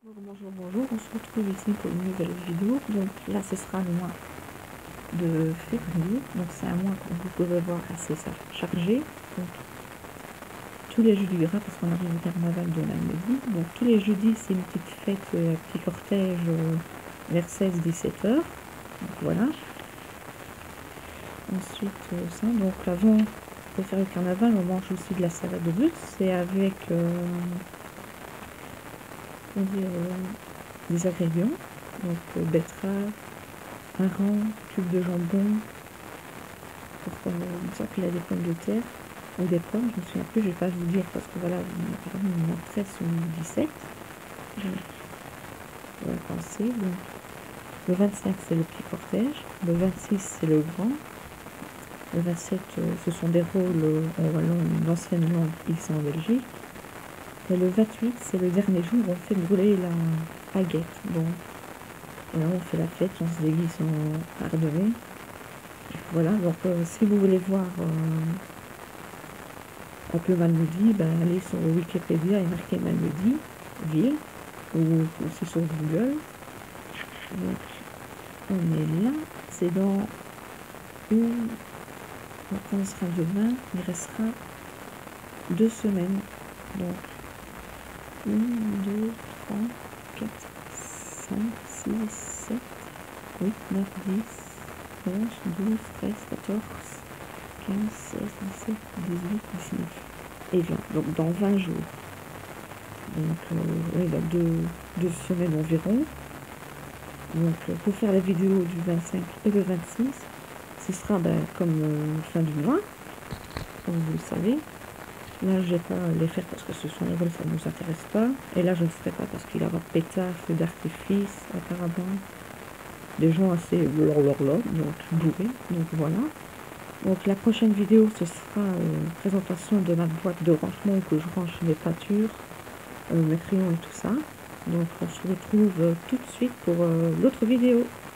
Bonjour, bonjour, on se retrouve ici pour une nouvelle vidéo. Donc là ce sera le mois de février, donc c'est un mois que vous pouvez voir assez chargé. Donc tous les jeudis gras, parce qu'on arrive au carnaval de lundi, donc tous les jeudis c'est une petite fête, un petit cortège vers 16-17 heures. Donc voilà. Ensuite ça, donc avant de faire le carnaval on mange aussi de la salade de russe, c'est avec des ingrédients, donc betterave, hareng, cube de jambon, pourquoi ça qu'il a des pommes de terre ou des pommes, je me souviens plus, je vais pas vous dire parce que voilà, apparemment il y en a 13 ou 17. On va penser, donc le 25 c'est le petit cortège, le 26 c'est le grand, le 27 ce sont des rôles en wallon, l'ancienne langue ici en Belgique, et le 28 c'est le dernier jour où on fait brûler la baguette. Donc là on fait la fête, on se déguise en ardennais. Voilà, donc si vous voulez voir un peu Malmedy, ben, allez sur Wikipédia et marquez Malmedy, ville, ou aussi sur Google. Donc on est là, c'est dans donc on sera demain, il restera 2 semaines. Donc 1, 2, 3, 4, 5, 6, 7, 8, 9, 10, 11, 12, 13, 14, 15, 16, 17, 18, 19 et 20. Donc dans 20 jours. Donc il y a 2 semaines environ. Donc pour faire la vidéo du 25 et le 26, ce sera comme fin du mois, comme vous le savez. Là je vais pas les faire parce que ce sont les vols, ça ne nous intéresse pas. Et là je ne ferai pas parce qu'il y aura pétard, feu d'artifice, apparemment. Des gens assez blablabla, donc bourrés, donc voilà. Donc la prochaine vidéo ce sera présentation de ma boîte de rangement que je range mes peintures, mes crayons et tout ça. Donc on se retrouve tout de suite pour l'autre vidéo.